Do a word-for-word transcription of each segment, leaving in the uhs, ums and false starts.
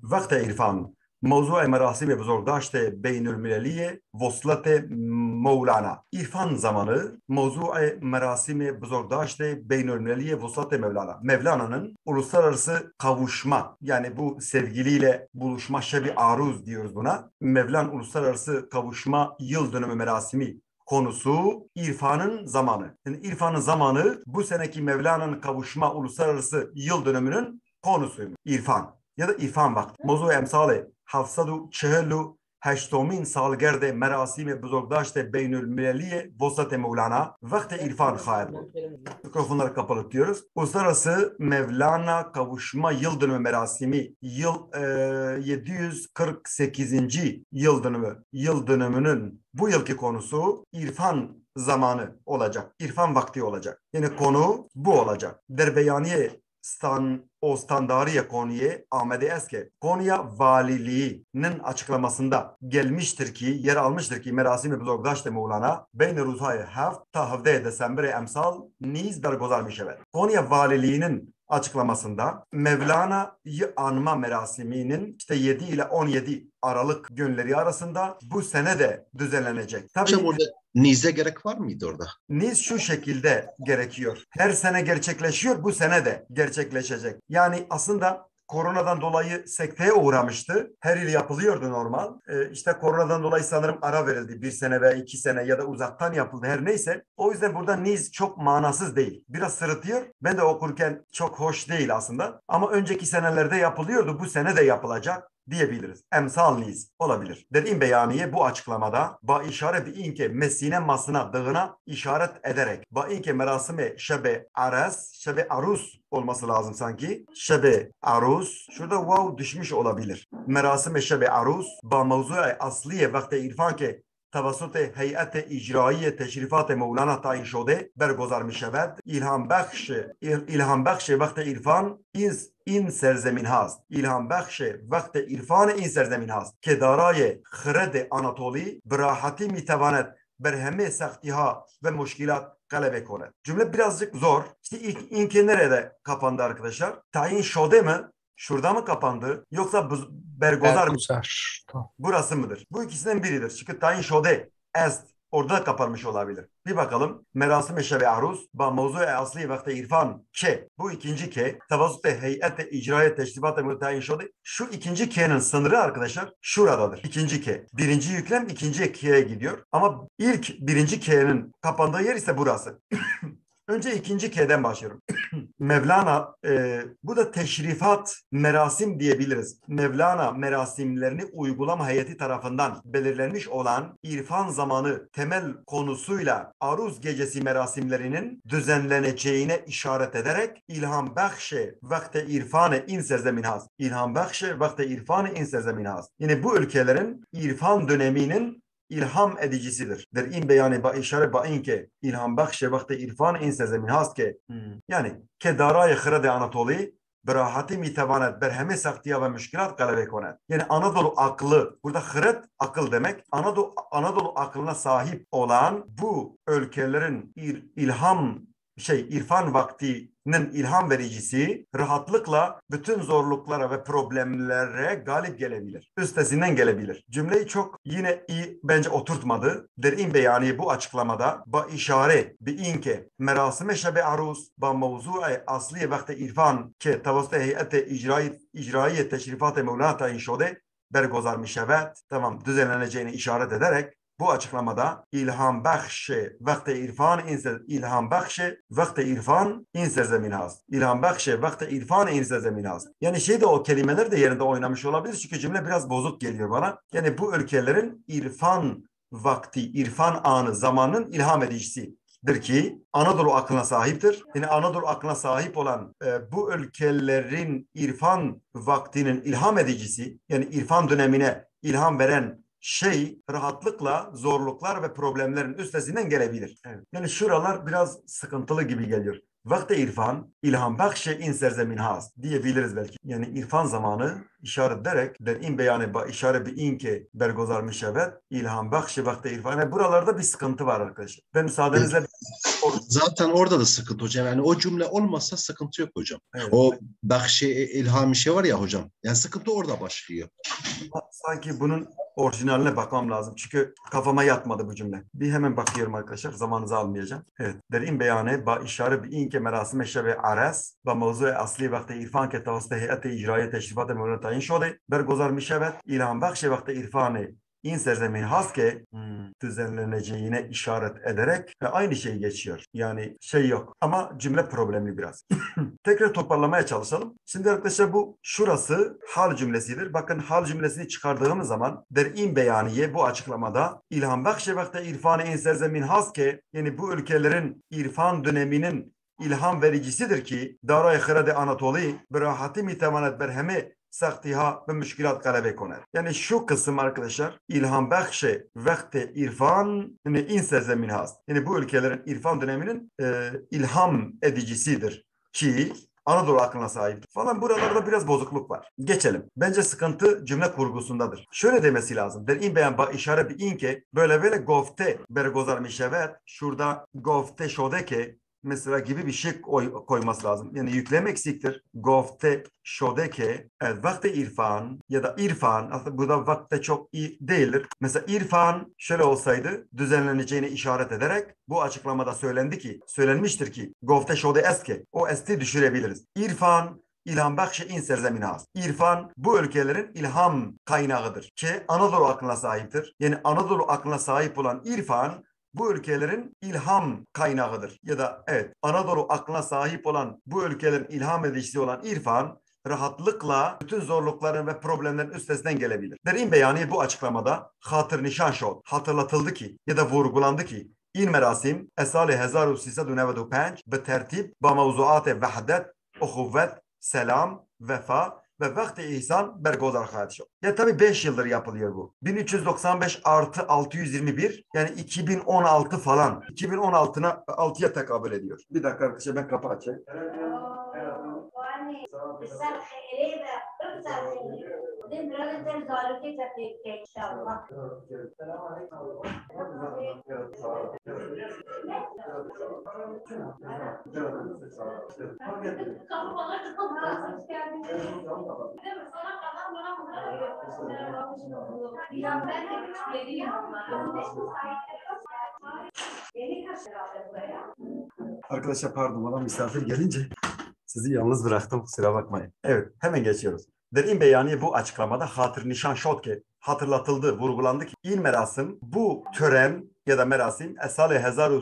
وقت عرفان موضوع مراسم بزرگداشت بین المللی وصلت مولانا. İrfan zamanı موضوع مراسم بزرگداشت بین المللی وصلت مولانا. Mevlana'nın uluslararası kavuşma, yani bu sevgiliyle buluşma, şebi aruz diyoruz buna. Mevlana uluslararası kavuşma yıl dönümü merasimi konusu İrfan'ın zamanı. Yani İrfan'ın zamanı bu seneki Mevlana'nın kavuşma uluslararası yıl dönümünün konusuymuş. İrfan ya da İrfan vakti. Mozu emsali هفتصد و چهل و هشتمین سالگرد مراسم بزرگداشت بین المللی وسط مولانا وقت عرفان خواهد بود. Mikrofonları kapalı diyoruz. Uluslararası Mevlana kavuşma yıl dönümü merasimi yıl e, yedi yüz kırk sekizinci yıl dönümü yıl dönümünün bu yılki konusu İrfan zamanı olacak. İrfan vakti olacak. Yani konu bu olacak. Derbeyaniye Stan, o standariye konuya Ahmet Eske Konya Valiliği'nin açıklamasında gelmiştir ki, yer almıştır ki merasimi buzorgdaşt Mevlana beyne ruzhay heft ta hevde Desember emsal niz bergozar mişever. Konya Valiliği'nin açıklamasında Mevlana'yı anma merasiminin işte yedi ile on yedi Aralık günleri arasında bu sene de düzenlenecek. Tabii Hocam orada nize gerek var mıydı orada? Niz şu şekilde gerekiyor. Her sene gerçekleşiyor, bu sene de gerçekleşecek. Yani aslında koronadan dolayı sekteye uğramıştı. Her yıl yapılıyordu normal. Ee, işte koronadan dolayı sanırım ara verildi. Bir sene veya iki sene ya da uzaktan yapıldı, her neyse. O yüzden burada niz çok manasız değil. Biraz sırıtıyor. Ben de okurken çok hoş değil aslında. Ama önceki senelerde yapılıyordu. Bu sene de yapılacak diyebiliriz. Emsal niz olabilir. Derin beyaniye bu açıklamada ba işaret inke mesine masına dığına işaret ederek ba inke merasime şebe aras şebe arus olması lazım sanki. Şebe arus şurada wow düşmüş olabilir. Merasime şebe arus ba mevzu asliye vakti irfan ke توسط هیئت اجرایی تشریفات مولانا تعیین شده برگزار می شود. ilham بخش ilham بخش وقت عرفان این این سرزمین هست. ilham بخش وقت عرفان این سرزمین هست که دارای خرد آناتولی به راحتی می تواند بر همه سختی ها و مشکلات galebe konu. Cümle birazcık zor. İşte ilk inke nerede kapandı arkadaşlar? Tayin şode mi? Şurada mı kapandı? Yoksa bergozar mı? Tamam. Burası mıdır? Bu ikisinden biridir. Çünkü tayin şode est orada da kapanmış olabilir. Bir bakalım. Merasim-i şebi aruz ba mevzu-i asli vakti irfan ke. Bu ikinci ke. Tavasut-i heyet-i icraya teşribat-ı müteyin şode. Şu ikinci ke'nin sınırı arkadaşlar şuradadır. İkinci ke. Birinci yüklem ikinci ke'ye gidiyor. Ama ilk birinci ke'nin kapandığı yer ise burası. Önce ikinci K'den başlıyorum. Mevlana, e, bu da teşrifat merasim diyebiliriz. Mevlana merasimlerini uygulama heyeti tarafından belirlenmiş olan irfan zamanı temel konusuyla aruz gecesi merasimlerinin düzenleneceğine işaret ederek ilham bakşe vakte irfanı in serzemin has. İlham bakşe vakte irfanı in serzemin has. Yine bu ülkelerin irfan döneminin ilham edicisidir. Der in beyanı ba işare ba inke ilham bakşe vakti irfan in serzemin hast ke. Hmm. Yani ke darayı khirade Anatoli berahati mitavanet ber heme saktiya ve müşkilat galebe konet. Yani Anadolu aklı, burada hıret akıl demek. Anadolu Anadolu aklına sahip olan bu ülkelerin il, ilham şey irfan vaktinin ilham vericisi rahatlıkla bütün zorluklara ve problemlere galip gelebilir. Üstesinden gelebilir. Cümleyi çok yine iyi bence oturtmadı. Derin beyani bu açıklamada ba işare bi inke merasime şebe aruz ba mevzu'e asli vakti irfan ke tavasıta heyete icrayı icrayı teşrifat-ı Mevlana tayin şode bergozar mi şevet. Tamam, düzenleneceğini işaret ederek bu açıklamada ilham bakşe vakti irfan inse ilham bakşe vakti irfan inse zemin has. İlham bakşe vakti irfan inse zemin has. Yani şey de o kelimeler de yerinde oynamış olabilir çünkü cümle biraz bozuk geliyor bana. Yani bu ülkelerin irfan vakti, irfan anı, zamanın ilham edicisidir ki Anadolu aklına sahiptir. Yani Anadolu aklına sahip olan e, bu ülkelerin irfan vaktinin ilham edicisi, yani irfan dönemine ilham veren şey rahatlıkla zorluklar ve problemlerin üstesinden gelebilir. Evet. Yani şuralar biraz sıkıntılı gibi geliyor. Vakti irfan ilham bakşe in serzemin has diyebiliriz belki. Yani irfan zamanı işaret ederek der in beyanı ba işaret bir inke bergozar mişevet ilham bakşe vakti irfan. Yani buralarda bir sıkıntı var arkadaşlar. Ben E, müsaadenizle zaten orada da sıkıntı hocam. Yani o cümle olmasa sıkıntı yok hocam. evet, O bahşe ilham şey var ya hocam. Yani sıkıntı orada başlıyor. sanki bunun orijinaline bakmam lazım. Çünkü kafama yatmadı bu cümle. Bir hemen bakıyorum arkadaşlar. Zamanınızı almayacağım. Evet. Derin beyanı ba işare bi inke merasime şebe aras ba mevzu asli vakti irfan ke tavasta heyeti icraya teşrifat mevlana tayin şode bergozar mişevet ilham bakşe vakti irfanı in serzemin haske hmm, düzenleneceğine işaret ederek ve aynı şey geçiyor. Yani şey yok. Ama cümle problemli biraz. Tekrar toparlamaya çalışalım. Şimdi arkadaşlar bu şurası hal cümlesidir. Bakın hal cümlesini çıkardığımız zaman der in beyaniye bu açıklamada ilham bakşe vakte irfanı in serzemin haske yani bu ülkelerin irfan döneminin ilham vericisidir ki Darayı Hırade Anatoli berahati mitemanet berheme saktiha ve müşkilat galebe koner. Yani şu kısım arkadaşlar ilham bakşe vakte irfan yani in serzemin has. Yani bu ülkelerin irfan döneminin e, ilham edicisidir ki Anadolu aklına sahip falan buralarda biraz bozukluk var. Geçelim. Bence sıkıntı cümle kurgusundadır. Şöyle demesi lazım. Der in beyan ba işare bir inke böyle böyle gofte bergozar mişevet şurada gofte şodeke mesela gibi bir şey koy, koyması lazım. Yani yüklem eksiktir. Gofte şodeke evet, vakte irfan ya da irfan aslında burada vakte çok iyi değildir. Mesela irfan şöyle olsaydı düzenleneceğine işaret ederek bu açıklamada söylendi ki söylenmiştir ki gofte şode eske o esti düşürebiliriz. İrfan İlham bakşı in serzemine has. İrfan bu ülkelerin ilham kaynağıdır ki Anadolu aklına sahiptir. Yani Anadolu aklına sahip olan irfan bu ülkelerin ilham kaynağıdır. Ya da evet Anadolu aklına sahip olan bu ülkelerin ilham edicisi olan irfan rahatlıkla bütün zorlukların ve problemlerin üstesinden gelebilir. Derin beyanı bu açıklamada hatır nişan şod hatırlatıldı ki ya da vurgulandı ki این مراسم سال هزار و سیصد و نود و پنج به ترتیب با موضوعات وحدت، اخوت، selam, vefa ve vakti ihsan bergozar خواهد شد. Ya tabii beş yıldır yapılıyor bu. bin üç yüz doksan beş artı altı yüz yirmi bir yani iki bin on altı falan. iki bin on altıya altıya tekabül ediyor. Bir dakika arkadaşlar ben kapı açayım. Arkadaşlar pardon bana misafir gelince sizi yalnız bıraktım kusura bakmayın. Evet hemen geçiyoruz. Derin beyanı bu açıklamada hatır nişan şotke hatırlatıldı, vurgulandı ki il merasim bu tören ya da merasim esale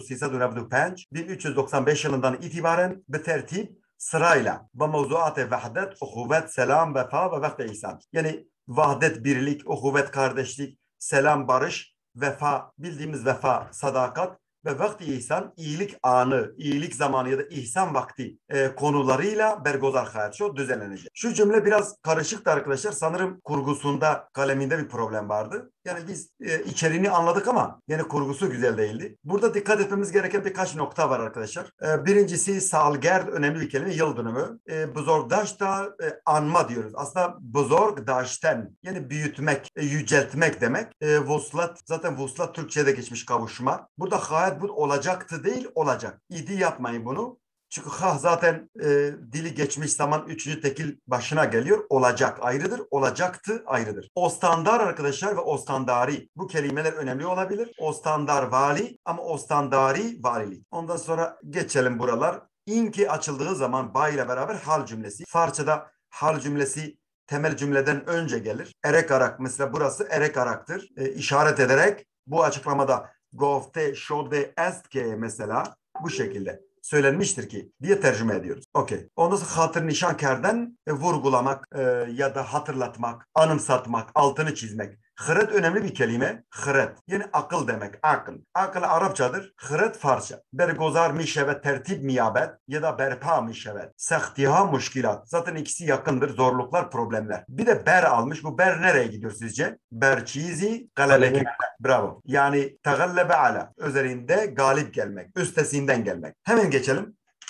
bin üç yüz doksan beş yılından itibaren bir tertip sırayla bu mevzuat-ı vahdet, uhuvvet, selam, vefa ve vakti ihsan. Yani vahdet, birlik, uhuvvet, kardeşlik, selam, barış, vefa, bildiğimiz vefa, sadakat ve vakti ihsan, iyilik anı, iyilik zamanı ya da ihsan vakti e, konularıyla bergozar hayatçı düzenlenecek. Şu cümle biraz karışıktı arkadaşlar. Sanırım kurgusunda, kaleminde bir problem vardı. Yani biz e, içeriğini anladık ama yani kurgusu güzel değildi. Burada dikkat etmemiz gereken birkaç nokta var arkadaşlar. E, birincisi salgerd önemli bir kelime, yıl dönümü. E, Buzorgdaş'ta e, anma diyoruz. Aslında buzorgdaşten yani büyütmek, e, yüceltmek demek. E, vuslat, zaten vuslat Türkçe'de geçmiş kavuşma. Burada hayat bu olacaktı değil olacak. İdi yapmayın bunu. Çünkü ha zaten e, dili geçmiş zaman üçüncü tekil başına geliyor. Olacak ayrıdır, olacaktı ayrıdır. Ostandar arkadaşlar ve ostandari bu kelimeler önemli olabilir. Ostandar vali ama ostandari valilik. Ondan sonra geçelim buralar. İnki açıldığı zaman ba ile beraber hal cümlesi. Farsçada hal cümlesi temel cümleden önce gelir. Erek arak mesela burası erek araktır. E, işaret ederek bu açıklamada gofte şode estke mesela bu şekilde söylenmiştir ki diye tercüme ediyoruz. Okey. Ondan sonra hatır nişan kerden e, vurgulamak e, ya da hatırlatmak, anımsatmak, altını çizmek. Hıret önemli bir kelime. Hıret. Yani akıl demek. Akıl. Akıl Arapçadır. Hıret Farsça. Bergozar mişevet tertip miyabet ya da berpa mişevet. Sehtiha muşkilat. Zaten ikisi yakındır. Zorluklar, problemler. Bir de ber almış. Bu ber nereye gidiyor sizce? Ber çizi galebeki. Bravo. Yani tegallebe ala. Üzerinde galip gelmek. Üstesinden gelmek. Hemen geçelim.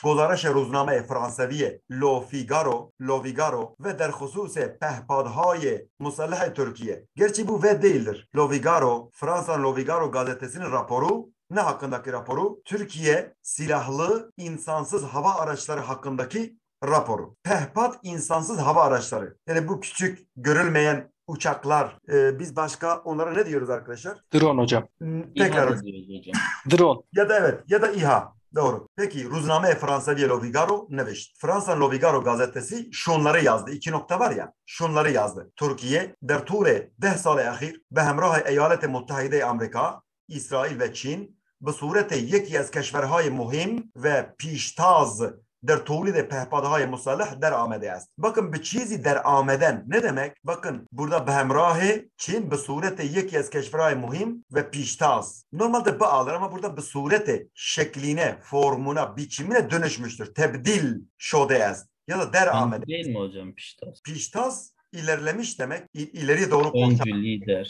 گزارش روزنامه فرانسوی لو فیگارو لو فیگارو و در خصوص پهپادهای مسلح ترکیه. Gerçi bu ve değildir. Lo Figaro, Fransa Lo Figaro gazetesinin raporu ne hakkındaki raporu? Türkiye silahlı insansız hava araçları hakkındaki raporu. Pehpad insansız hava araçları. Yani bu küçük görülmeyen uçaklar. Ee, biz başka onlara ne diyoruz arkadaşlar? Drone hocam. Hmm, Tekrar. İHA da diyoruz hocam. Drone. Ya da evet ya da İHA. Doğru. Peki Ruzname Fransavi Lo Figaro neveşt. Fransa Lo Figaro gazetesi şunları yazdı. İki nokta var ya. Şunları yazdı. Türkiye der tule deh sale ahir be hemrah Eyalet-i Muttahide Amerika, İsrail ve Çin به صورت یکی از کشورهای مهم و پیشتاز در تولید پهپادهای مسلح در آمده است. Bakın bir çizi der ameden ne demek? Bakın burada به همراه Çin به صورت یکی از کشورهای مهم ve پیشتاز. Normalde bu alır ama burada bir surete şekline, formuna, biçimine dönüşmüştür. Tebdil şode است. Ya da der amede. Değil mi hocam piştas? Piştaz ilerlemiş demek. İ- ileriye doğru Öncü koşan. lider.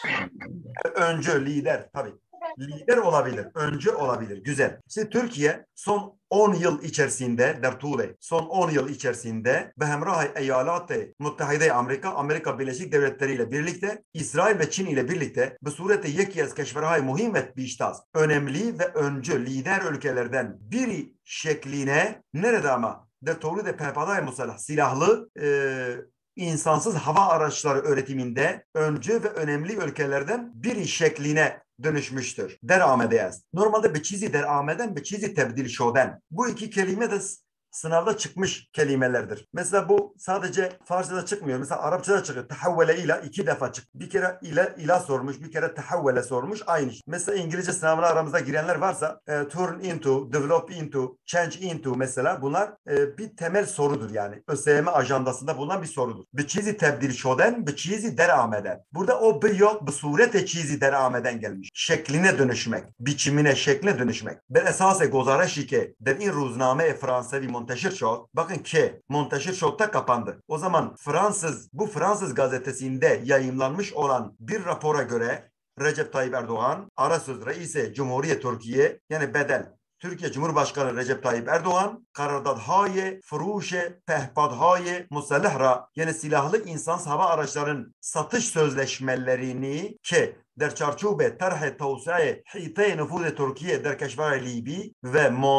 Öncü, lider tabii. Lider olabilir, öncü olabilir. Güzel. İşte Türkiye son on yıl içerisinde, der Tule, son on yıl içerisinde ve hemrah Eyalet-i Muttahide Amerika, Amerika Birleşik Devletleri ile birlikte, İsrail ve Çin ile birlikte bu surette yeki az keşferhay muhim ve biştaz, önemli ve öncü lider ülkelerden biri şekline, nerede ama? Der Tule de pehpaday musallah, silahlı, e, insansız hava araçları üretiminde öncü ve önemli ülkelerden biri şekline dönüşmüştür. Deramedeyaz. Normalde bir çizi derameden bir çizi tebdil şoden. Bu iki kelime de sınavda çıkmış kelimelerdir. Mesela bu sadece Farsçada çıkmıyor. Mesela Arapçada çıkıyor. Tahavvele ila iki defa çık. Bir kere ila ila sormuş, bir kere tahavvele sormuş. Aynı şey. Mesela İngilizce sınavına aramızda girenler varsa e, turn into, develop into, change into mesela bunlar e, bir temel sorudur yani. ÖSYM ajandasında bulunan bir sorudur. Bir çizi tebdil şoden, bir çizi derameden. Burada o bir yok, bir surete çizi derameden gelmiş. Şekline dönüşmek, biçimine, şekline dönüşmek. Ben esas gozareşi ki der in ruzname Fransevi Monteşir şot. Bakın ki Monteşir şotta kapandı. O zaman Fransız, bu Fransız gazetesinde yayımlanmış olan bir rapora göre Recep Tayyip Erdoğan, Arasöz Reisi Cumhuriyet Türkiye yani bedel Türkiye Cumhurbaşkanı Recep Tayyip Erdoğan karadathaye, furuşe, pehpadhaye, musallahra yani silahlı insansız hava araçlarının satış sözleşmelerini ki در چارچوب طرح توسعه حیطه نفوذ ترکیه در کشور لیبی و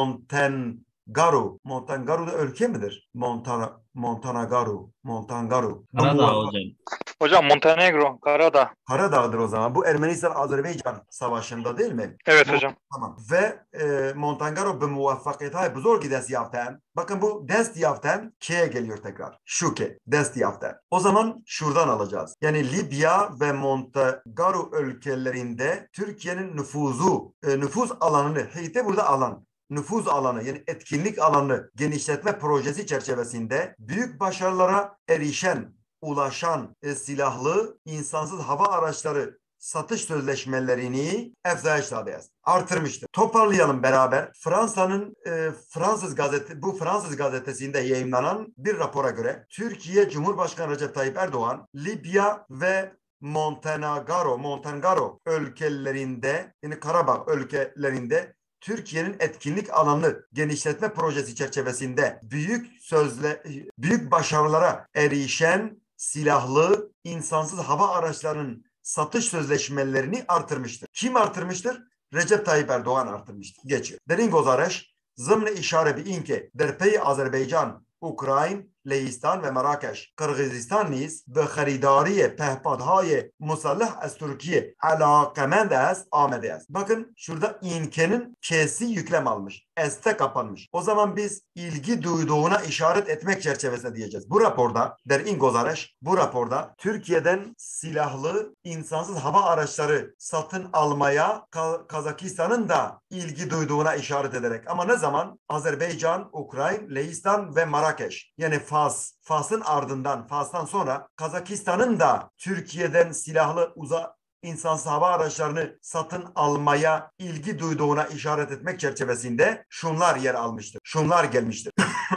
Montenegro. Montenegro da ülke midir? Montana, Montenegro. Montenegro. Bu Karadağ muvaffak- hocam. Hocam Montenegro, Karadağ. Karadağ'dır o zaman. Bu Ermenistan-Azerbaycan savaşında değil mi? Evet Bu- hocam. Tamam. Ve e, Montenegro bir muvaffakiyetay buzurgi dest yaften. Bakın bu dest yaften K'ye geliyor tekrar. Şu ke. Dest yaften. O zaman şuradan alacağız. Yani Libya ve Montenegro ülkelerinde Türkiye'nin nüfuzu, e, nüfuz alanını, heyte burada alan. Nüfuz alanı yani etkinlik alanı genişletme projesi çerçevesinde büyük başarılara erişen, ulaşan e, silahlı insansız hava araçları satış sözleşmelerini efzayişladayız. Artırmıştır. Toparlayalım beraber. Fransa'nın e, Fransız gazete bu Fransız gazetesinde yayımlanan bir rapora göre Türkiye Cumhurbaşkanı Recep Tayyip Erdoğan, Libya ve Montenegro, Montenegro ülkelerinde yani Karabağ ülkelerinde Türkiye'nin etkinlik alanı genişletme projesi çerçevesinde büyük sözle büyük başarılara erişen silahlı insansız hava araçlarının satış sözleşmelerini artırmıştır. Kim artırmıştır? Recep Tayyip Erdoğan artırmıştır. Geçiyor. Derin gozareş zımne işare bi inke der pey Azerbaycan, Ukrayn, Lehistan ve Marrakeş, Kırgızistan niz به خریداری پهپادهای مسلح از Türkiye alakemend است آمده است. Bakın şurada inkenin k'si yüklem almış. S'te kapanmış. O zaman biz ilgi duyduğuna işaret etmek çerçevesinde diyeceğiz. Bu raporda der in gozareş bu raporda Türkiye'den silahlı insansız hava araçları satın almaya Ka- Kazakistan'ın da ilgi duyduğuna işaret ederek ama ne zaman? Azerbaycan, Ukrayn, Lehistan ve Marrakeş yani Fas, Fas'ın ardından, Fas'tan sonra Kazakistan'ın da Türkiye'den silahlı uza insansız hava araçlarını satın almaya ilgi duyduğuna işaret etmek çerçevesinde şunlar yer almıştır. Şunlar gelmiştir.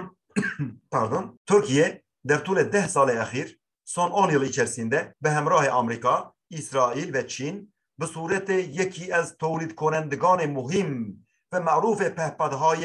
Pardon. Türkiye der tule deh sale ahir son on yıl içerisinde be hemrah Amerika, İsrail ve Çin به صورت یکی از تولید کنندگان مهم و معروف پهپادهای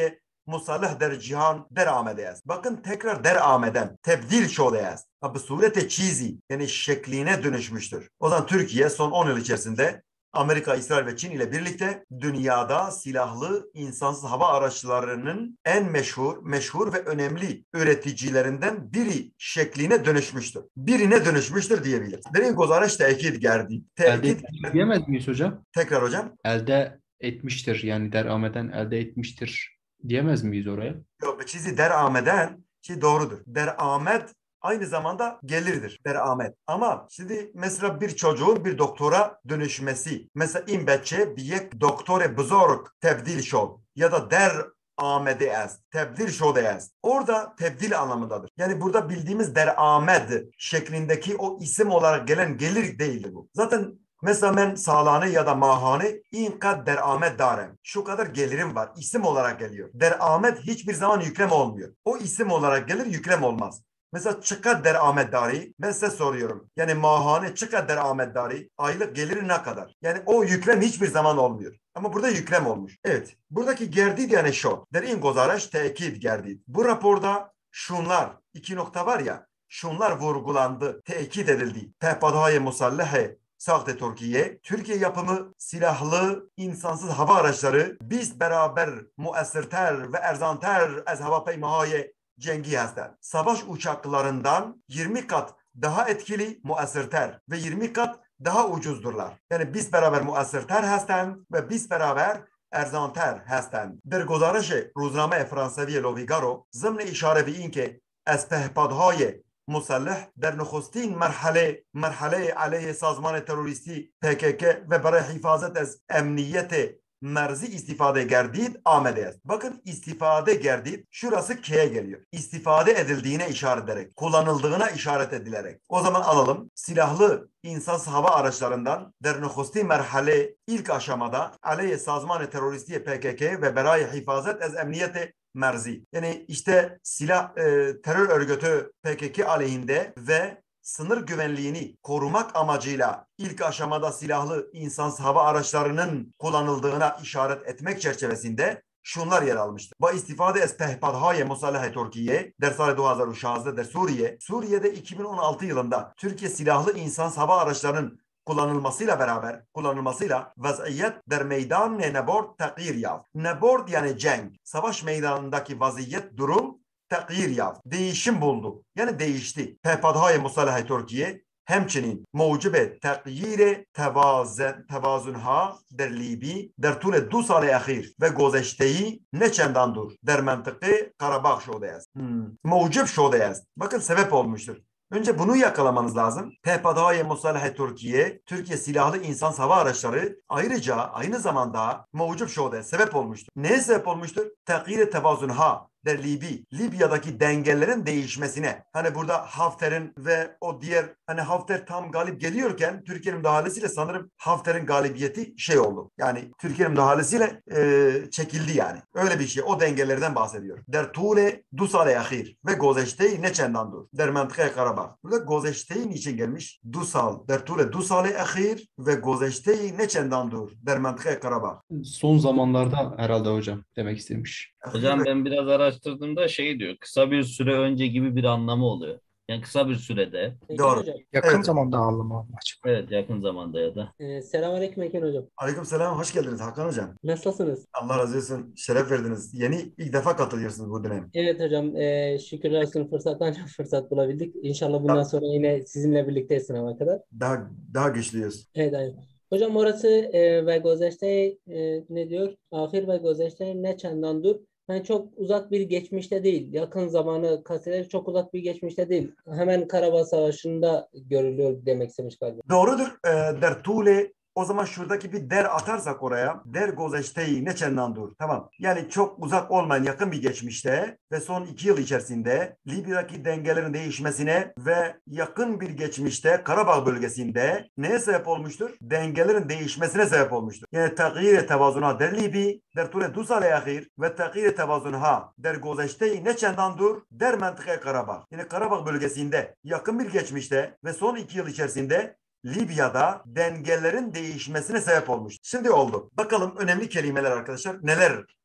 musallih der cihan der amedeyaz. Bakın tekrar der ameden tebdil şodeyaz. Bu surete çizi yani şekline dönüşmüştür. O zaman Türkiye son on yıl içerisinde Amerika, İsrail ve Çin ile birlikte dünyada silahlı insansız hava araçlarının en meşhur, meşhur ve önemli üreticilerinden biri şekline dönüşmüştür. Birine dönüşmüştür diyebiliriz. Derin gozaraş tekit gerdi. Elde Tekit etmiştir diyemez miyiz hocam? tekrar hocam. Elde etmiştir yani derameden elde etmiştir diyemez miyiz oraya? Yok, çizi derameden şey doğrudur. Deramed aynı zamanda gelirdir. Deramed. Ama şimdi mesela bir çocuğun bir doktora dönüşmesi. Mesela in becce biyek doktore buzorg tebdil şol. Ya da der amede ez. Tebdil şode ez. Orada tebdil anlamındadır. Yani burada bildiğimiz deramed şeklindeki o isim olarak gelen gelir değildir bu. Zaten mesela ben salane ya da mahane in kad deramed darem. Şu kadar gelirim var. İsim olarak geliyor. Deramed hiçbir zaman yüklem olmuyor. O isim olarak gelir, yüklem olmaz. Mesela çıkar derameddari, ben size soruyorum. Yani mahane çıkar derameddari, aylık geliri ne kadar? Yani o yüklem hiçbir zaman olmuyor. Ama burada yüklem olmuş. Evet. Buradaki gerdid yani şu. Der in gozaraş tekit gerdid. Bu raporda şunlar, iki nokta var ya, şunlar vurgulandı, tekit edildi. Pehpadhaye musallehe Sahte Türkiye, Türkiye yapımı silahlı insansız hava araçları biz beraber muessirter ve erzanter ez havapeymahaye cengi hastane. Savaş uçaklarından yirmi kat daha etkili muessirter ve yirmi kat daha ucuzdurlar. Yani biz beraber muessirter hastane ve biz beraber erzanter hastane. Der gozarış روزنامه فرانسوی لویگارو ضمن اشاره به این که از پهپادهای مسلح در نخستین مرحله مرحله علیه سازمان تروریستی پی کی کی ve برای حفاظت از امنیت merzi istifade gerdid amede. Bakın istifade gerdid şurası K'ye geliyor. İstifade edildiğine işaret ederek, kullanıldığına işaret edilerek. O zaman alalım. Silahlı insansız hava araçlarından der nokhosti merhale ilk aşamada aleyhe sazman teröristiye P K K ve berayı hifazet ez emniyete merzi. Yani işte silah e, terör örgütü P K K aleyhinde ve sınır güvenliğini korumak amacıyla ilk aşamada silahlı insansız hava araçlarının kullanıldığına işaret etmek çerçevesinde şunlar yer almıştır. Bu istifade ez pehpadhaye musallahe Türkiye der sal iki bin on altı der Suriye. Suriye'de iki bin on altı yılında Türkiye silahlı insansız hava araçlarının kullanılmasıyla beraber kullanılmasıyla vaziyet der meydan nebord takir yav. Nebord yani cenk. Savaş meydanındaki vaziyet durum takir yav. Değişim buldu. Yani değişti. Pehpadhaye musallahe Türkiye همچنین موجب تغییر توازن توازنها در لیبی در طول دو سال اخیر و گذشته‌ای ne çendandır der منطقه Karabağ şode است. Hmm. Mucib şode است. Bakın sebep olmuştur. Önce bunu yakalamanız lazım. Pehpadhaye musallahe Türkiye, Türkiye silahlı insan hava araçları ayrıca aynı zamanda mucib şode sebep olmuştur. Neye sebep olmuştur? Tagir tevazunha der Libi, Libya'daki dengelerin değişmesine. Hani burada Hafter'in ve o diğer hani Hafter tam galip geliyorken Türkiye'nin müdahalesiyle sanırım Hafter'in galibiyeti şey oldu. Yani Türkiye'nin müdahalesiyle e, çekildi yani. Öyle bir şey. O dengelerden bahsediyor. Der tule du sale ahir ve gozeşteyi ne çendandur. Der mentıkaya Karabağ. Burada gozeşteyi niçin gelmiş? Du sal. Der tule du sale ahir ve gozeşteyi ne çendandur. Der mentıkaya Karabağ. Son zamanlarda herhalde hocam demek istemiş. Hocam ben biraz araştırdığımda şey diyor, kısa bir süre önce gibi bir anlamı oluyor. Yani kısa bir sürede. Doğru. Hocam. Yakın Evet. zamanda anlamı amaç. Evet, yakın zamanda ya da. Ee, Selamünaleyküm Ekin hocam. Aleyküm selam. Hoş geldiniz Hakan Hocam. Nasılsınız? Allah razı olsun. Şeref verdiniz. Yeni ilk defa katılıyorsunuz bu dönem. Evet hocam, ee, şükürler olsun fırsattan çok fırsat bulabildik. İnşallah bundan sonra yine sizinle birlikte sınava kadar. Daha daha güçlüyüz. Evet, aynen. Hocam orası e, ve gözleşte e, ne diyor? Ahir ve gözleşte ne çendandır. Yani çok uzak bir geçmişte değil. Yakın zamanı kastederek çok uzak bir geçmişte değil. Hemen Karabağ Savaşı'nda görülüyor demek istemiş galiba. Doğrudur. E, der tule o zaman şuradaki bir der atarsak oraya der gozeşteyi ne çendandur. Tamam. Yani çok uzak olmayan yakın bir geçmişte ve son iki yıl içerisinde Libya'daki dengelerin değişmesine ve yakın bir geçmişte Karabağ bölgesinde neye sebep olmuştur? Dengelerin değişmesine sebep olmuştur. Yani tagir tevazunha der Libi der tule du sale ahir ve tagir tevazunha der gozeşteyi ne çendandur der mentıkaya Karabağ. Yani Karabağ bölgesinde yakın bir geçmişte ve son iki yıl içerisinde Libya'da dengelerin değişmesine sebep olmuş. Şimdi oldu. Bakalım önemli kelimeler arkadaşlar neler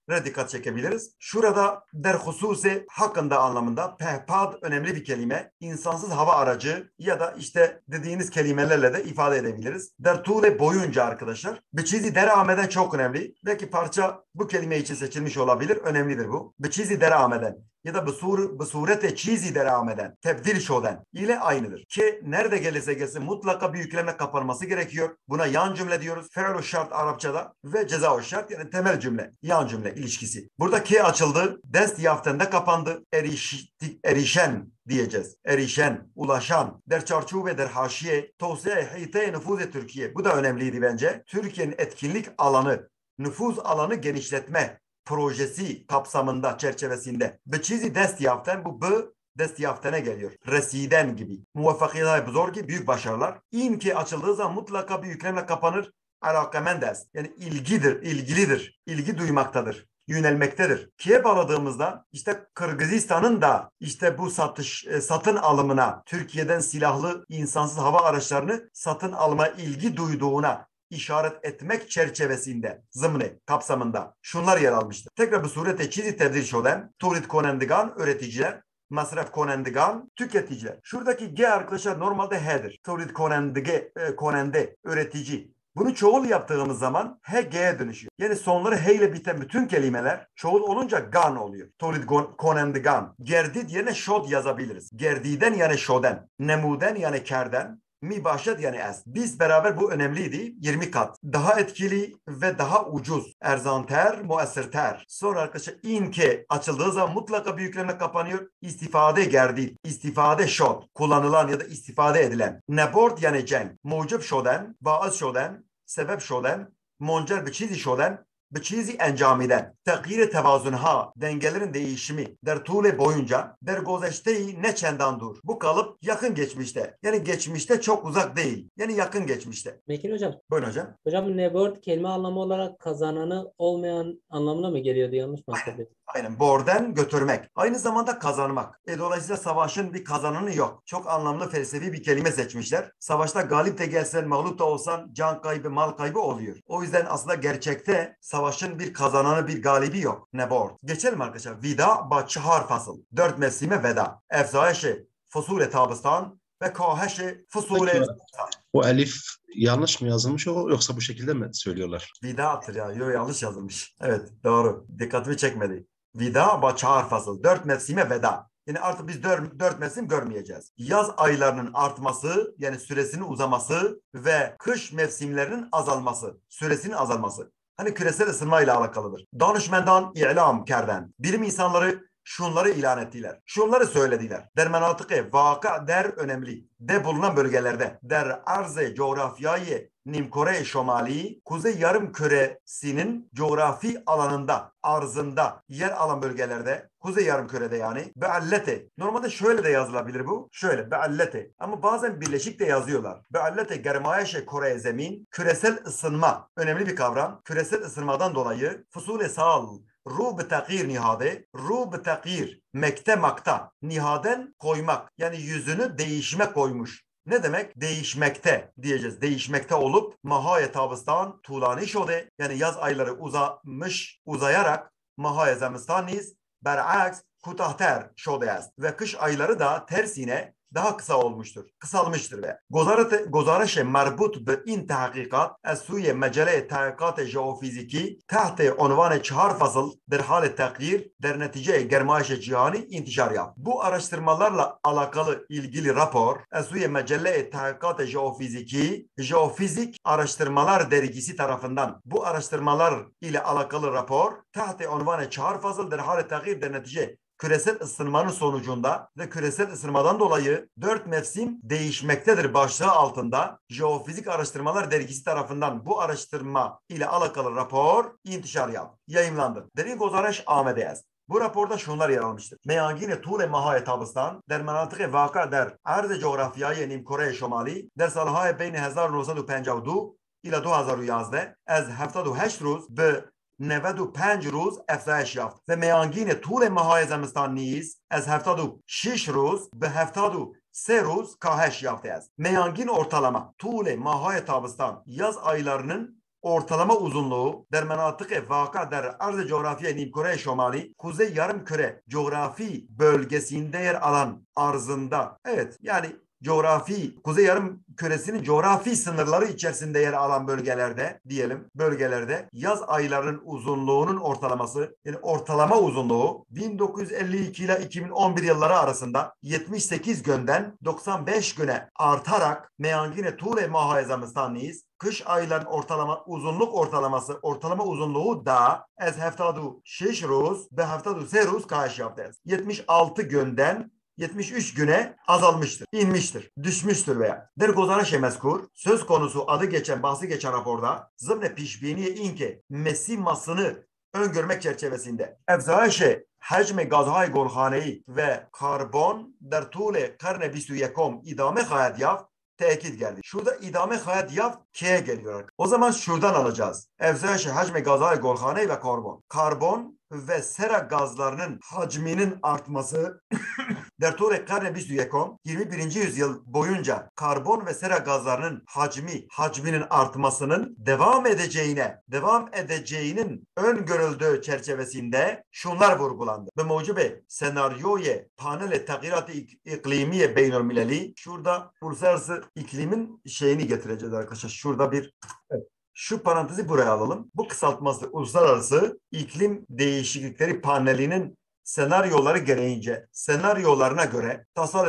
dikkat çekebiliriz. Şurada derhususi hakkında anlamında pehpad önemli bir kelime. İnsansız hava aracı ya da işte dediğiniz kelimelerle de ifade edebiliriz. Dertule boyunca arkadaşlar. Biçizi derameden çok önemli. Belki parça bu kelime için seçilmiş olabilir. Önemlidir bu. Biçizi derameden ya da bu, sur, bu surete çizi derameden, tebdil şoden ile aynıdır. Ki nerede gelirse gelsin mutlaka bir yükleme kapanması gerekiyor. Buna yan cümle diyoruz. Fe'lu şart Arapçada ve ceza şart yani temel cümle, yan cümle ilişkisi. Burada ki açıldı, dest yaftende kapandı, erişti, erişen diyeceğiz. Erişen, ulaşan, der çarçuğu ve der haşiye, tavsiye hite nüfuze Türkiye. Bu da önemliydi bence. Türkiye'nin etkinlik alanı, nüfuz alanı genişletme projesi kapsamında, çerçevesinde. Biçizi dest yaften, bu B dest yaftene geliyor. Residen gibi. Muvaffakiyet zor gibi büyük başarılar. İn ki açıldığı zaman mutlaka bir yüklemle kapanır. Alakamendes. Yani ilgidir, ilgilidir. İlgi duymaktadır. Yönelmektedir. Ki'ye bağladığımızda işte Kırgızistan'ın da işte bu satış satın alımına, Türkiye'den silahlı insansız hava araçlarını satın alma ilgi duyduğuna işaret etmek çerçevesinde, zımni kapsamında şunlar yer almıştır. Tekrar bu surete çizi tebdil şoden, turit konendigan öğreticiler, masraf konendigan tüketiciler. Şuradaki G arkadaşlar normalde H'dir. Turit konendige, e, konende üretici. Bunu çoğul yaptığımız zaman H G'ye dönüşüyor. Yani sonları H ile biten bütün kelimeler çoğul olunca gan oluyor. Turit konendigan. Gerdid yerine şod yazabiliriz. Gerdiden yani şoden. Nemuden yani kerden. Mibaşet yani es. Biz beraber bu önemliydi. yirmi kat. Daha etkili ve daha ucuz. Erzanter, muessirter. Sonra arkadaşlar inke açıldığı zaman mutlaka bir yükleme kapanıyor. İstifade gerdi. İstifade şod. Kullanılan ya da istifade edilen. Nebord yani ceng. Mucib şoden. Baaz şoden. Sebep şoden. Moncer biçizi şoden. Biçizi encamiden, tekir tevazunha, dengelerin değişimi, der tuğle boyunca, der gozeşteyi ne çendan dur. Bu kalıp yakın geçmişte. Yani geçmişte çok uzak değil. Yani yakın geçmişte. Mekin hocam. Buyurun hocam. Hocam nebord kelime anlamı olarak kazananı olmayan anlamına mı geliyordu? Yanlış mı hatırlıyorum? Aynen. Borden götürmek. Aynı zamanda kazanmak. E, dolayısıyla savaşın bir kazananı yok. Çok anlamlı felsefi bir kelime seçmişler. Savaşta galip de gelsen, mağlup da olsan can kaybı, mal kaybı oluyor. O yüzden aslında gerçekte savaşın bir kazananı, bir galibi yok. Nebord. Geçelim arkadaşlar. Vida ba çahar fasıl. Dört mevsime veda. Efzaişi fusule tabistan ve kaheşi fusule Peki, o elif yanlış mı yazılmış o yoksa bu şekilde mi söylüyorlar? Vida'tır ya. Yok, yanlış yazılmış. Evet, doğru. Dikkatimi çekmedi. Vida ba çahar fasıl. Dört mevsime veda. Yani artık biz dört, dört mevsim görmeyeceğiz. Yaz aylarının artması, yani süresinin uzaması ve kış mevsimlerinin azalması, süresinin azalması. Hani küresel ısınmayla alakalıdır. Danışmendan ilam kerden. Bilim insanları şunları ilan ettiler. Şunları söylediler. Der menatıkı vaka der önemli. De bulunan bölgelerde. Der arz-ı coğrafyayı Nimkore Şomali, Kuzey Yarım Küresi'nin coğrafi alanında, arzında yer alan bölgelerde, Kuzey Yarım Kürede yani, beallete. Normalde şöyle de yazılabilir bu. Şöyle, beallete. Ama bazen birleşik de yazıyorlar. Beallete germayeşe Kore zemin, küresel ısınma. Önemli bir kavram. Küresel ısınmadan dolayı, fusule sal, Ru betakir nihade, ru betakir mekte makta, nihaden koymak. Yani yüzünü değişime koymuş. Ne demek? Değişmekte diyeceğiz. Değişmekte olup mahaya tabistan tulani şode. Yani yaz ayları uzamış, uzayarak mahaya zemistaniz beraks kutahter şodeyaz. Ve kış ayları da tersine daha kısa olmuştur. Kısalmıştır ve gozaraş merbut be in tahkikat az suye mecale tahkikat jeofiziki tahte unvan çahar fasıl der hal takdir der netice germaş cihani intişar yap. Bu araştırmalarla alakalı ilgili rapor az suye mecale tahkikat jeofiziki jeofizik araştırmalar dergisi tarafından bu araştırmalar ile alakalı rapor tahte unvan çahar fasıl der hal takdir der netice küresel ısınmanın sonucunda ve küresel ısınmadan dolayı dört mevsim değişmektedir başlığı altında Jeofizik Araştırmalar Dergisi tarafından bu araştırma ile alakalı rapor intişar yap, yayımlandı. Derin Gozaraş Ahmediyaz. Bu raporda şunlar yer almıştır. Meyangine tule mahaya tabistan der menatıkı vaka der arz coğrafyayı Nimkore Şomali der salhaya beyni bin dokuz yüz pενjah و دو ila iki bin on yedi az هفتاد و هشت روز به نود و پنج روز افزایش یافت و میانگین طول ماه‌های زمستان نیز از هفتاد و شش روز به هفتاد و سه روز کاهش یافته است. Meyangin ortalama طول ماه‌های تابستان yaz aylarının ortalama uzunluğu der menatık vaka der arz coğrafiye Nimkore Şomali Kuzey Yarımküre coğrafi bölgesinde yer alan arzında. Evet yani coğrafi, Kuzey Yarımküresi'nin coğrafi sınırları içerisinde yer alan bölgelerde diyelim, bölgelerde yaz aylarının uzunluğunun ortalaması, yani ortalama uzunluğu bin dokuz yüz elli iki ile iki bin on bir yılları arasında yetmiş sekiz günden doksan beş güne artarak meyangine tule mahayezamıstanlıyız. Kış ayların ortalama uzunluk ortalaması, ortalama uzunluğu da ez heftadu şeş roz ve heftadu se roz kaç yaptı. yetmiş altı günden yetmiş üç güne azalmıştır, inmiştir, düşmüştür veya. Der gozarış mezkur, söz konusu adı geçen, bahsi geçen raporda zımne pişbiniye inke mesimasını öngörmek çerçevesinde evzayişe hacme gazhay golhaneyi ve karbon der tule karne yirmi bir idame hayat yaft tekit geldi. Şurada idame hayat yaft K'ye geliyor. O zaman şuradan alacağız. Evzayişe hacme gazhay golhaneyi ve karbon. Karbon ve sera gazlarının hacminin artması der tole karne bir yirmi birinci yüzyıl boyunca karbon ve sera gazlarının hacmi, hacminin artmasının devam edeceğine, devam edeceğinin öngörüldüğü çerçevesinde şunlar vurgulandı. Ve mucibe senaryoye panele tagirat iklimiye beynülmileli şurada uluslararası iklimin şeyini getireceğiz arkadaşlar. Şurada bir evet. Şu parantezi buraya alalım. Bu kısaltması uluslararası iklim değişiklikleri panelinin senaryoları gereğince, senaryolarına göre tasarı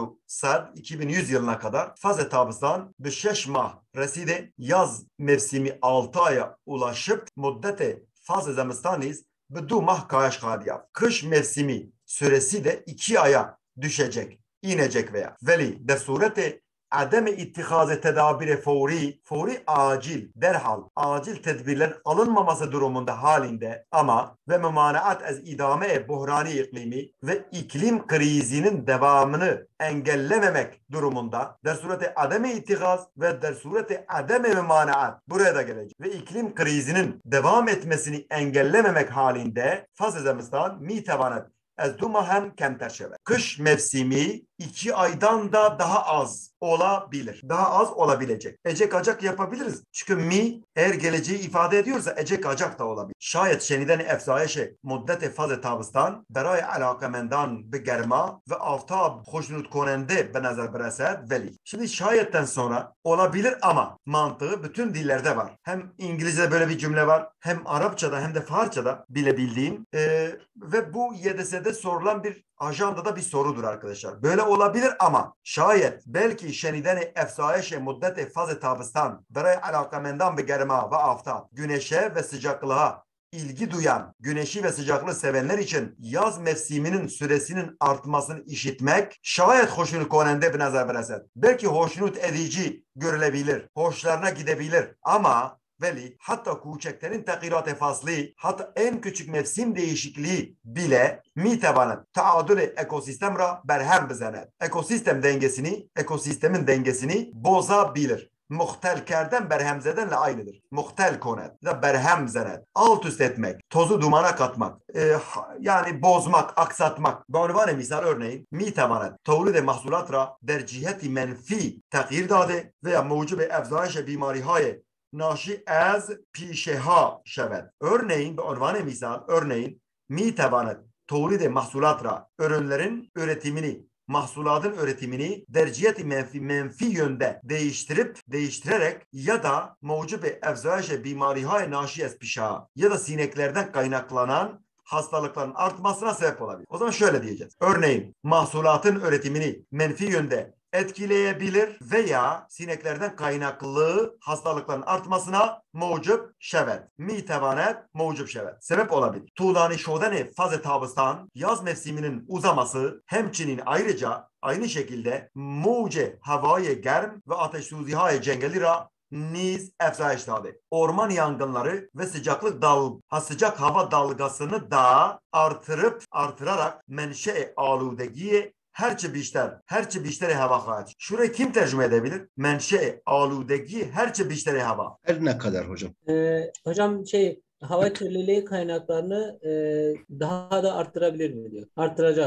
iki bin yüz yılına kadar faz tabistan beş mah reside yaz mevsimi altı aya ulaşıp muddete faz zemistaniz bedu mah kayaş kadiyat. Kış mevsimi süresi de iki aya düşecek, inecek veya. Veli de surete adem ittihaze tedabire fori, fori acil, derhal, acil tedbirler alınmaması durumunda halinde ama ve memanaat ez idame buhrani iklimi ve iklim krizinin devamını engellememek durumunda der surete adem ittihaz ve der surete adem memanaat buraya da gelecek ve iklim krizinin devam etmesini engellememek halinde fazl-ı mi tevanet ez dumahen kemterşeve. Kış mevsimi iki aydan da daha az olabilir. Daha az olabilecek. Ecek acak yapabiliriz. Çünkü mi eğer geleceği ifade ediyorsa ecek acak da olabilir. Şayet şeniden efzayişe muddete faz tabistan beray alakamendan be germa ve aftab hoşnut konende be nazar bereser veli. Şimdi şayetten sonra olabilir ama mantığı bütün dillerde var. Hem İngilizce'de böyle bir cümle var. Hem Arapçada hem de Farsçada bilebildiğim ee, ve bu Y D S'de sorulan bir ajandada bir sorudur arkadaşlar. Böyle olabilir ama şayet belki şeniden efsayişe muddete faz tabistan beray alakamendan be germa ve aftab güneşe ve sıcaklığa ilgi duyan, güneşi ve sıcaklığı sevenler için yaz mevsiminin süresinin artmasını işitmek şayet hoşnut konende bir nazar bereset. Belki hoşnut edici görülebilir, hoşlarına gidebilir ama veli hatta kuçeklerin tekirat-ı fasli hatta en küçük mevsim değişikliği bile mitevanın taadülü ekosistemra berhem bizenet. Ekosistem dengesini, ekosistemin dengesini bozabilir. Muhtel kerden berhemzedenle aynıdır. Muhtel konet da berhem zenet. Alt üst etmek, tozu dumana katmak, e, yani bozmak, aksatmak. Banvane misal örneğin mi temanet tevlid mahsulatra der ciheti menfi tagir dade veya mucibe efzayişe bimarihay naşi az pişeha şevet. Örneğin bir unvanı misal örneğin mi temanet tevlid mahsulatra ürünlerin üretimini mahsulatın üretimini derciyeti menfi, menfi yönde değiştirip değiştirerek ya da mevcube evzaje bimarihay naşiyes pişa ya da sineklerden kaynaklanan hastalıkların artmasına sebep olabilir. O zaman şöyle diyeceğiz. Örneğin mahsulatın üretimini menfi yönde etkileyebilir veya sineklerden kaynaklı hastalıkların artmasına mucub şevet. Mi tevanet mucub şevet. Sebep olabilir. Tuğdani şodene faz-ı tabistan yaz mevsiminin uzaması hemçinin ayrıca aynı şekilde muce havaya germ ve ateşsuzihaya cengelira niz efzayiş tabi. Orman yangınları ve sıcaklık dal, ha sıcak hava dalgasını da artırıp artırarak menşe aludegiye herçe bişter, herçe biştere hava hariç. Şurayı kim tercüme edebilir? Menşe aludegi herçe biştere hava. Her ne kadar hocam? Ee, hocam şey hava kirliliği kaynaklarını e, daha da arttırabilir mi diyor. Arttıracak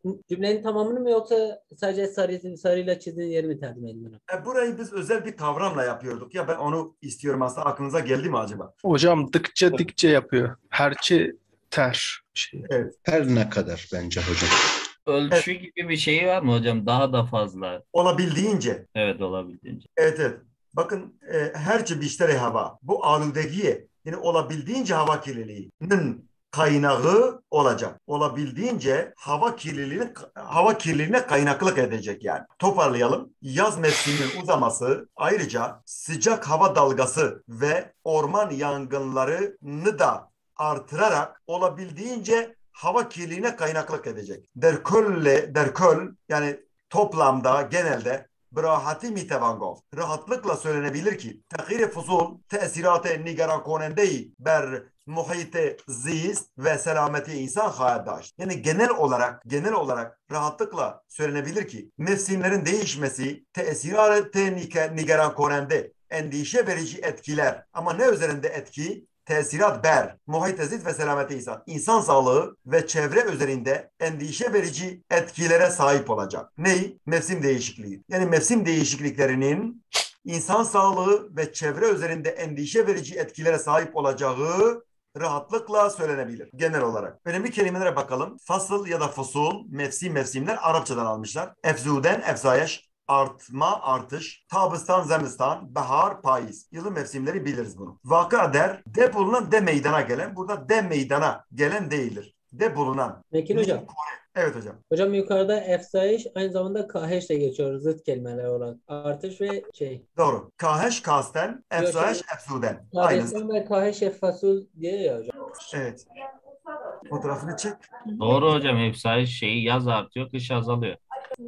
Cümlenin tamamını mı yoksa sadece sarı, sarıyla çizdiğin yeri mi tercüme edin? E, burayı biz özel bir kavramla yapıyorduk. Ya ben onu istiyorum aslında. Aklınıza geldi mi acaba? Hocam dıkça dikçe yapıyor. Herçi ter şey. Evet. Her ne kadar bence hocam. Ölçü gibi bir şey var mı hocam? Daha da fazla. Olabildiğince. Evet, olabildiğince. Evet, evet. Bakın e, herçe biştere hava. Bu aludegiye yani olabildiğince hava kirliliğinin kaynağı olacak. Olabildiğince hava kirliliğine hava kirliliğine kaynaklık edecek yani. Toparlayalım. Yaz mevsiminin uzaması ayrıca sıcak hava dalgası ve orman yangınlarını da artırarak olabildiğince hava kirliliğine kaynaklık edecek. Der kölle, der köl yani toplamda genelde برahati میتوان گفت rahatlıkla söylenebilir ki تغییر فصول تأثیرات نگران کننده بر محیط زیست ve selameti insan خواهد داشت. Yani genel olarak genel olarak rahatlıkla söylenebilir ki mevsimlerin değişmesi تأثیرات نگران کننده endişe verici etkiler ama ne üzerinde etki? Tesirat ber, muhit ezit ve selameti insan. İnsan sağlığı ve çevre üzerinde endişe verici etkilere sahip olacak. Ney? Mevsim değişikliği. Yani mevsim değişikliklerinin insan sağlığı ve çevre üzerinde endişe verici etkilere sahip olacağı rahatlıkla söylenebilir genel olarak. Önemli kelimelere bakalım. Fasıl ya da fusul, mevsim mevsimler Arapçadan almışlar. Efzuden, efzayeş, artma, artış, tabistan, zemistan, bahar, payız. Yılın mevsimleri biliriz bunu. Vaka der, de bulunan, de meydana gelen. Burada de meydana gelen değildir. De bulunan. Peki hocam. Evet hocam. Hocam yukarıda efsayiş aynı zamanda kaheş de geçiyor. Zıt kelimeler olan. Artış ve şey. Doğru. Kaheş kasten, efzayeş efzuden. Aynen. Tabistan ve kaheş fasul diye ya hocam. Evet. Fotoğrafını çek. Doğru hocam. Efsane şeyi yaz artıyor, kış azalıyor.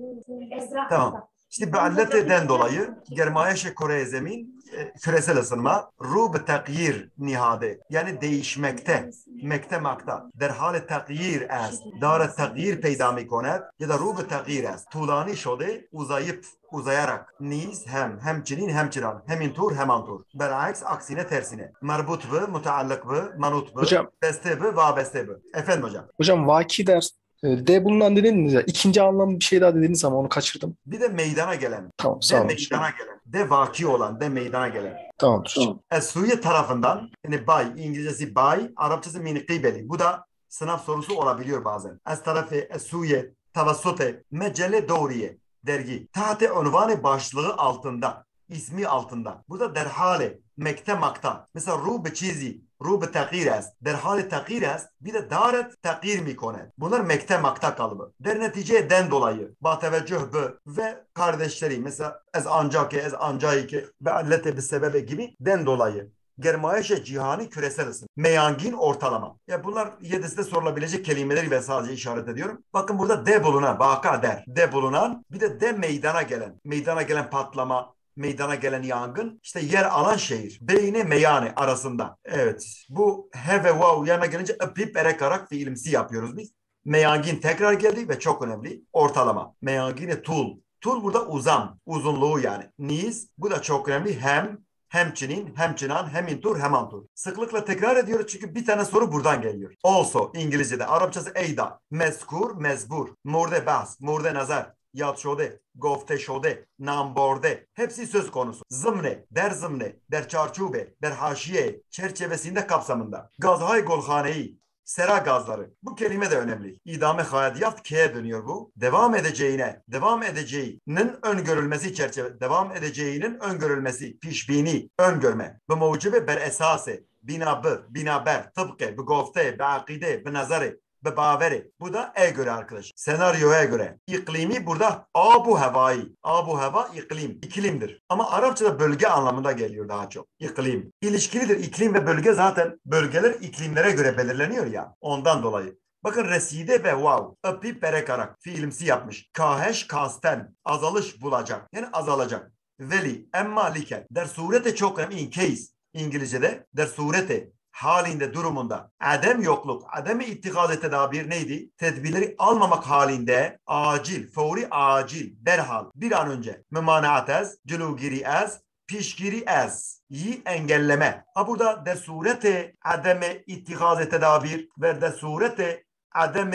Tamam. İşte bealleteden dolayı germayeşe Kore zemin e, küresel ısınma rub tagyir nihade yani değişmekte mekte makta der hale tagyir est dara tagyir peyda mikonet ya da rub tagyir est tulani şode uzayıp uzayarak niz hem hemçinin hemçinan hemin tur heman tur beraks aksine tersine merbut ve mutaallık ve manut ve Hocam. beste ve vabeste ve efendim hocam. Hocam vaki ders e, de bulunan dediniz ya. İkinci anlamı bir şey daha dediniz ama onu kaçırdım. Bir de meydana gelen Tamam de sağ olun. meydana gelen de vaki olan de meydana gelen. Tamamdır hocam. Es-Suriye tarafından yani bay İngilizcesi bay Arapçası min qibeli. Bu da sınav sorusu olabiliyor bazen. Es tarafı Es-Suriye tavassute mecelle doğriye dergi. Tahte unvanı başlığı altında ismi altında. Burada derhale mekte makta. Mesela rub çizi rub takir est. Derhale takir est. Bir de daret takir mikone. Bunlar mekte makta kalıbı. Der neticeden dolayı. Ba teveccüh bu ve kardeşleri mesela ez ancake ez ancayike ve allete bir sebebe gibi den dolayı. Germayeşe cihani küresel ısın. Meyangin ortalama. Ya bunlar yedisinde sorulabilecek kelimeleri ben sadece işaret ediyorum. Bakın burada de bulunan, vaka der. De bulunan bir de de meydana gelen. Meydana gelen patlama, meydana gelen yangın işte yer alan şehir. Beyni meyane arasında. Evet. Bu he ve vav yana gelince ıpip erekarak fiilimsi yapıyoruz biz. Meyangin tekrar geldi ve çok önemli. Ortalama. Meyangini tul. Tul burada uzam. Uzunluğu yani. Niz. Bu da çok önemli. Hem hemçinin, hemçinan, hemintur, hemantur. Sıklıkla tekrar ediyoruz çünkü bir tane soru buradan geliyor. Also İngilizce'de. Arapçası eyda. Mezkur, mezbur. Murde bas, murde nazar. Yad şode, gofte şode, namborde. Hepsi söz konusu. Zımne, der zımne, der çarçube, der haşiye, çerçevesinde kapsamında. Gazhay golhaneyi, sera gazları. Bu kelime de önemli. İdame hayadiyat K'ye dönüyor bu. Devam edeceğine, devam edeceğinin öngörülmesi çerçeve, devam edeceğinin öngörülmesi, pişbini, öngörme. Bu mucibe ber esase, binabı, binaber, tıpkı, bu gofte, bu akide, bu nazarı. Ve baveri. Bu da e göre arkadaş. Senaryoya göre. İklimi burada abu havai. Abu hava iklim. İklimdir. Ama Arapçada bölge anlamında geliyor daha çok. İklim. İlişkilidir. İklim ve bölge zaten bölgeler iklimlere göre belirleniyor ya. Ondan dolayı. Bakın reside ve vav. Öpi perekarak. Fiilimsi yapmış. Kaheş kasten. Azalış bulacak. Yani azalacak. Veli. Emma liken. Der surete çok önemli. In case. İngilizce'de. Der surete. Halinde, durumunda adem yokluk, adem ittikaz tedabir neydi? Tedbirleri almamak halinde acil, fevri acil, derhal, bir an önce mümanaat ez, cülugiri ez, pişgiri ez, yi engelleme. Ha burada de surete ademe ittikaz tedabir ve de surete ademe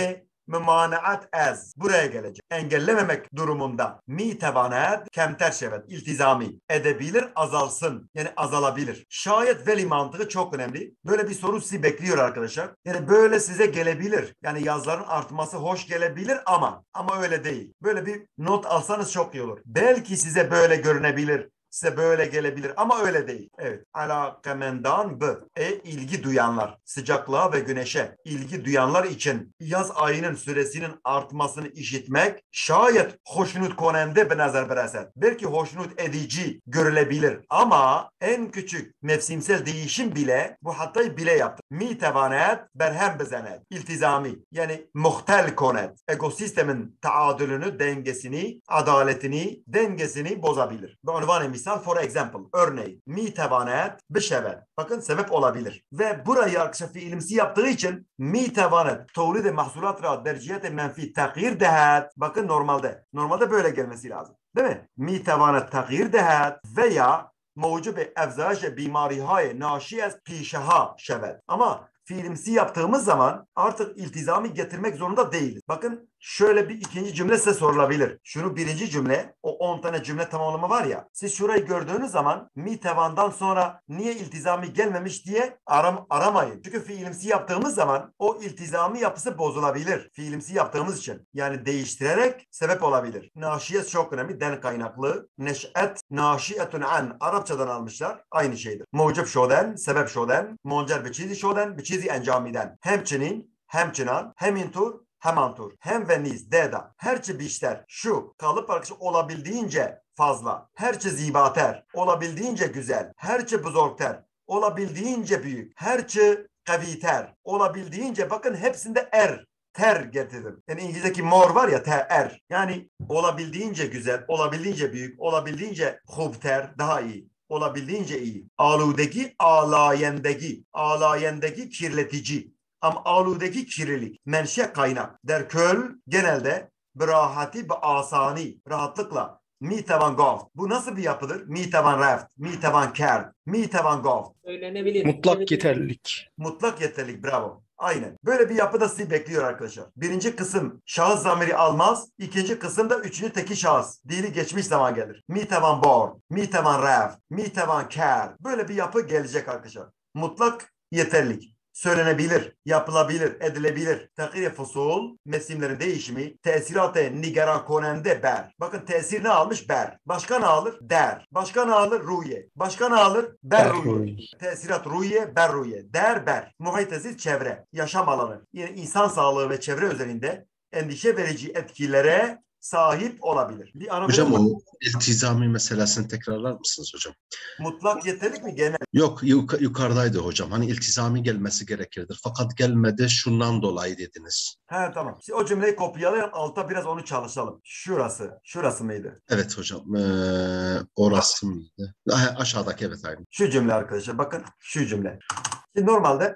mümanaat ez. Buraya gelecek. Engellememek durumunda. Mi tevanet kemter şevet. İltizami. Edebilir, azalsın. Yani azalabilir. Şayet veli mantığı çok önemli. Böyle bir soru sizi bekliyor arkadaşlar. Yani böyle size gelebilir. Yani yazların artması hoş gelebilir ama ama öyle değil. Böyle bir not alsanız çok iyi olur. Belki size böyle görünebilir. Size böyle gelebilir ama öyle değil. Evet. Alakamendan b. E ilgi duyanlar. Sıcaklığa ve güneşe ilgi duyanlar için yaz ayının süresinin artmasını işitmek şayet hoşnut konende bir nazar bereset. Belki hoşnut edici görülebilir ama en küçük mevsimsel değişim bile bu hatayı bile yaptı. Mi tevanet berhem bezenet. İltizami. Yani muhtel konet. Ekosistemin taadülünü, dengesini, adaletini, dengesini bozabilir. Bu unvanı misal for example. Örneğin mi tevanet bişevet. Bakın sebep olabilir. Ve burayı arkadaşlar fiilimsi yaptığı için mi tevanet tevlid-i mahsulat ra derciyet-i menfi tagir dehat. Bakın normalde. Normalde böyle gelmesi lazım. Değil mi? Mi tevanet tagir dehat veya mevcub efzaş bimarihay naşi az pişeha şevet. Ama fiilimsi yaptığımız zaman artık iltizami getirmek zorunda değiliz. Bakın şöyle bir ikinci cümle size sorulabilir. Şunu birinci cümle, o on tane cümle tamamlama var ya. Siz şurayı gördüğünüz zaman mi tevandan sonra niye iltizami gelmemiş diye aram, aramayın. Çünkü fiilimsi yaptığımız zaman o iltizami yapısı bozulabilir. Fiilimsi yaptığımız için. Yani değiştirerek sebep olabilir. Naşiyet çok önemli. Den kaynaklı. Neş'et, naşiyetun an. Arapçadan almışlar. Aynı şeydir. Mucib şoden, sebep şoden. Moncer biçizi şoden, biçizi encamiden. Hemçinin, hemçinan, hemintur, hemantur, hem ve niz, deda, herçe bişter, şu, kalıp arkadaşı olabildiğince fazla, herçe zibater, olabildiğince güzel, herçe buzorter, olabildiğince büyük, herçe kaviter, olabildiğince bakın hepsinde er, ter getirdim. Yani İngilizce'deki more var ya ter, er. Yani olabildiğince güzel, olabildiğince büyük, olabildiğince hubter, daha iyi. Olabildiğince iyi. Aludeki, alayendeki, alayendeki kirletici. Ama aludeki kirilik, menşe kaynak. Der köl genelde birahati ve asani, rahatlıkla mi tevan gaft. Bu nasıl bir yapıdır? Mi tevan reft, mi tevan kerd, mi tevan gaft. Söylenebilir. Mutlak Evet. yeterlilik. Mutlak yeterlilik, bravo. Aynen. Böyle bir yapı da sizi bekliyor arkadaşlar. Birinci kısım şahıs zamiri almaz. İkinci kısım da üçüncü teki şahıs. Dili geçmiş zaman gelir. Mi tevan bor, mi tevan reft, mi tevan kerd. Böyle bir yapı gelecek arkadaşlar. Mutlak yeterlilik. Söylenebilir, yapılabilir, edilebilir. Takir-i fusul, mevsimlerin değişimi, tesirat-ı nigaran konende ber. Bakın tesir ne almış? Ber. Başka ne alır? Der. Başka ne alır? Ruye. Başka ne alır? Ber ruye. Tesirat ruye, ber ruye. Der, ber. Muhitezil çevre, yaşam alanı. Yani insan sağlığı ve çevre üzerinde endişe verici etkilere sahip olabilir. Bir anı Hocam o iltizami meselesini tekrarlar mısınız hocam? mutlak yeterlik mi genel? Yok yuk- yukarıdaydı hocam. Hani iltizami gelmesi gerekirdir. Fakat gelmedi şundan dolayı dediniz. He tamam. Şimdi o cümleyi kopyalayalım. Altta biraz onu çalışalım. Şurası. Şurası mıydı? Evet hocam. Ee, orası mıydı? Ah, aşağıdaki evet aynı. Şu cümle arkadaşlar. Bakın şu cümle. Şimdi normalde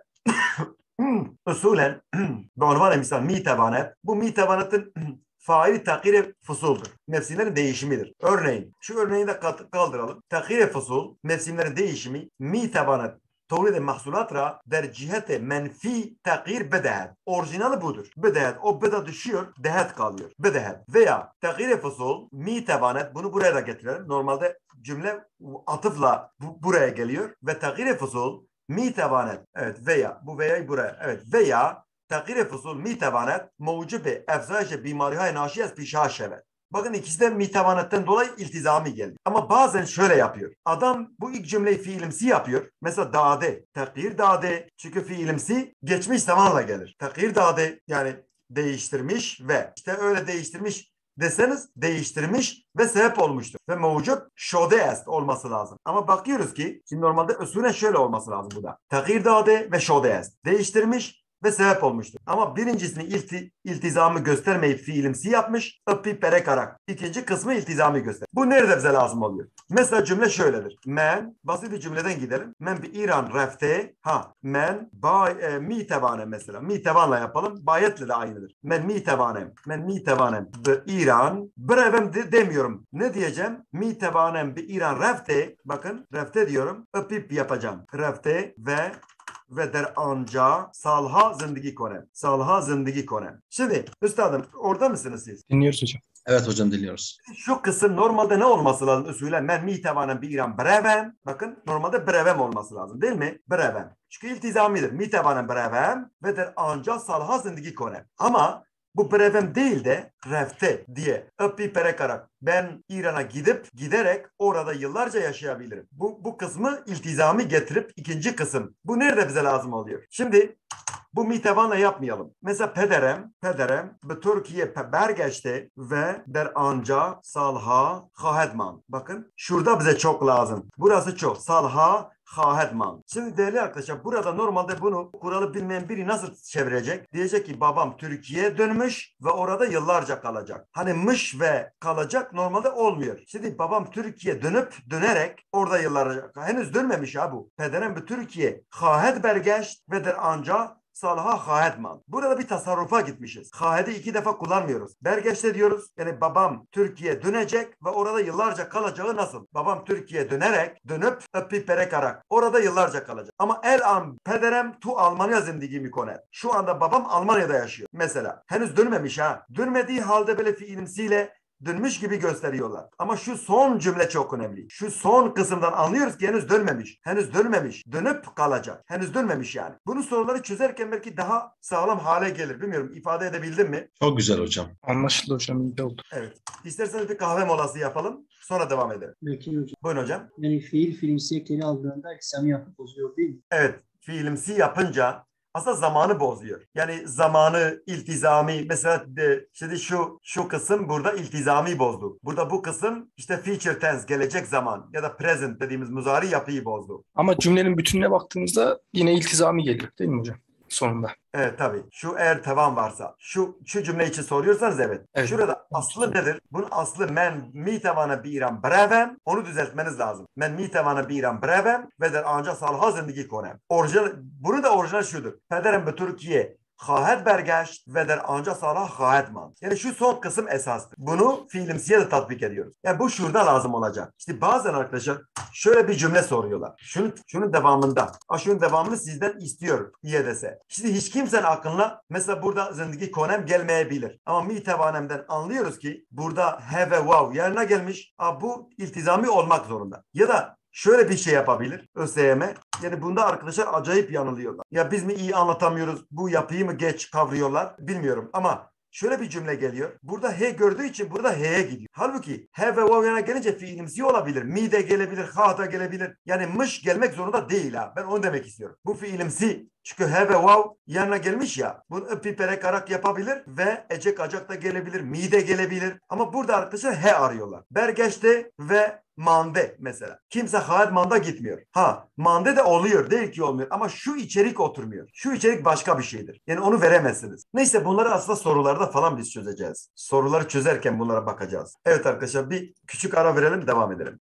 usulen unvan misal mi tevanet. Bu mi tevanetın faili takire fusuldur. Mevsimlerin değişimidir. Örneğin şu örneği de kaldıralım. Takire fusul mevsimlerin değişimi mi tevanet tevlid mahsulat ra der cihete menfi takir bedehet. Orijinali budur. Bedehet. O beda düşüyor. Dehet kalıyor. Bedehet. Veya takir fusul mi tevanet. Bunu buraya da getirelim. Normalde cümle atıfla bu, buraya geliyor. Ve takir fusul mi tevanet. Evet veya. Bu veya'yı buraya. Evet veya takir fusul mi tevanet mevcube efzaş bimarihay naşi az pişah şevet. Bakın ikisi de mitevanetten dolayı iltizami geldi. Ama bazen şöyle yapıyor. Adam bu ilk cümleyi fiilimsi yapıyor. Mesela dade, takdir dade. Çünkü fiilimsi geçmiş zamanla gelir. Takdir dade yani değiştirmiş ve işte öyle değiştirmiş deseniz değiştirmiş ve sebep olmuştur. Ve mevcut şode est olması lazım. Ama bakıyoruz ki şimdi normalde usulen şöyle olması lazım bu da. Takdir dade ve şode est. Değiştirmiş ve sebep olmuştur. Ama birincisini ilti, iltizamı göstermeyip fiilimsi yapmış. Öppi perekarak. İkinci kısmı iltizamı göster. Bu nerede bize lazım oluyor? Mesela cümle şöyledir. Men, basit bir cümleden gidelim. Men bir İran refte. Ha, men ba, e, mi tevanem mesela. Mi tevanla yapalım. Bayetle de aynıdır. Men mi tevanem. Men mi tevanem. Bir İran. Brevem de, demiyorum. Ne diyeceğim? Mi tevanem bir İran refte. Bakın refte diyorum. Öpip yapacağım. Refte ve ve der anca salha zindagi konem. Salha zindagi konem. Şimdi üstadım orada mısınız siz? Dinliyoruz hocam. Evet hocam dinliyoruz. Şu kısım normalde ne olması lazım usulen? Men mitevanen bir İran brevem. Bakın normalde brevem olması lazım değil mi? Brevem. Çünkü iltizamidir. Mitevanen brevem ve der anca salha zindagi konem. Ama bu brevem değil de refte diye öpü perekarak ben İran'a gidip giderek orada yıllarca yaşayabilirim. Bu, bu kısmı iltizami getirip ikinci kısım. Bu nerede bize lazım oluyor? Şimdi bu mitevanla yapmayalım. Mesela pederem, pederem bu Türkiye bergeçti ve der anca salha khahedman. Bakın şurada bize çok lazım. Burası çok. Salha khahedman. Şimdi değerli arkadaşlar burada normalde bunu kuralı bilmeyen biri nasıl çevirecek? Diyecek ki babam Türkiye'ye dönmüş ve orada yıllarca kalacak. Hani mış ve kalacak normalde olmuyor. Şimdi babam Türkiye dönüp dönerek orada yıllarca henüz dönmemiş ha bu. Pederem bu Türkiye khahed bergeçt ve der anca salha khahedman. Burada bir tasarrufa gitmişiz. Khahedi iki defa kullanmıyoruz. Bergeçte diyoruz. Yani babam Türkiye dönecek ve orada yıllarca kalacağı nasıl? Babam Türkiye dönerek, dönüp öpü perekarak orada yıllarca kalacak. Ama el an pederem tu Almanya zindigi mi koner. Şu anda babam Almanya'da yaşıyor. Mesela. Henüz dönmemiş ha. Dönmediği halde böyle fiilimsiyle dönmüş gibi gösteriyorlar. Ama şu son cümle çok önemli. Şu son kısımdan anlıyoruz ki henüz dönmemiş. Henüz dönmemiş. Dönüp kalacak. Henüz dönmemiş yani. Bunu soruları çözerken belki daha sağlam hale gelir. Bilmiyorum ifade edebildim mi? Çok güzel hocam. Anlaşıldı hocam. İyi oldu. Evet. İsterseniz bir kahve molası yapalım. Sonra devam edelim. Peki hocam. Buyurun hocam. Yani fiil fiilimsi ekleri aldığında İslami yapı bozuyor değil mi? Evet. Fiilimsi yapınca aslında zamanı bozuyor. Yani zamanı iltizami mesela de, şimdi şu şu kısım burada iltizami bozdu. Burada bu kısım işte future tense gelecek zaman ya da present dediğimiz muzari yapıyı bozdu. Ama cümlenin bütününe baktığımızda yine iltizami geliyor değil mi hocam? Sonunda. Evet tabii. Şu eğer tavan varsa. Şu şu cümle için soruyorsanız evet. Evet. Şurada aslı nedir? Bunun aslı men mi tavana bir İran brevem. Onu düzeltmeniz lazım. Men mi tavana bir İran brevem ve der anca salha zindagi konem. Orijinal, bunu da orijinal şudur. Pederim bu Türkiye Khahed bergeçt ve der anca salah khahedman. Yani şu son kısım esastır. Bunu fiilimsiye de tatbik ediyoruz. Yani bu şurada lazım olacak. İşte bazen arkadaşlar şöyle bir cümle soruyorlar. Şunun, şunun devamında. Ha, şunun devamını sizden istiyor diye dese. İşte hiç kimsenin aklına mesela burada zindagi konem gelmeyebilir. Ama mi tevanemden anlıyoruz ki burada he ve vav yerine gelmiş. Ha, bu iltizami olmak zorunda. Ya da şöyle bir şey yapabilir ÖSYM. Yani bunda arkadaşlar acayip yanılıyorlar. Ya biz mi iyi anlatamıyoruz, bu yapıyı mı geç kavruyorlar bilmiyorum. Ama şöyle bir cümle geliyor. Burada he gördüğü için burada he'ye gidiyor. Halbuki he ve vav yana gelince fiilimsi olabilir. Mi de gelebilir, ha da gelebilir. Yani mış gelmek zorunda değil ha. Ben onu demek istiyorum. Bu fiilimsi. Çünkü he ve vav yanına gelmiş ya. Bunu öpi perekarak yapabilir ve ecek acak da gelebilir. Mi de gelebilir. Ama burada arkadaşlar he arıyorlar. Bergeçte ve mande mesela. Kimse hayat manda gitmiyor. Ha mande de oluyor değil ki olmuyor ama şu içerik oturmuyor. Şu içerik başka bir şeydir. Yani onu veremezsiniz. Neyse bunları aslında sorularda falan biz çözeceğiz. Soruları çözerken bunlara bakacağız. Evet arkadaşlar bir küçük ara verelim devam edelim.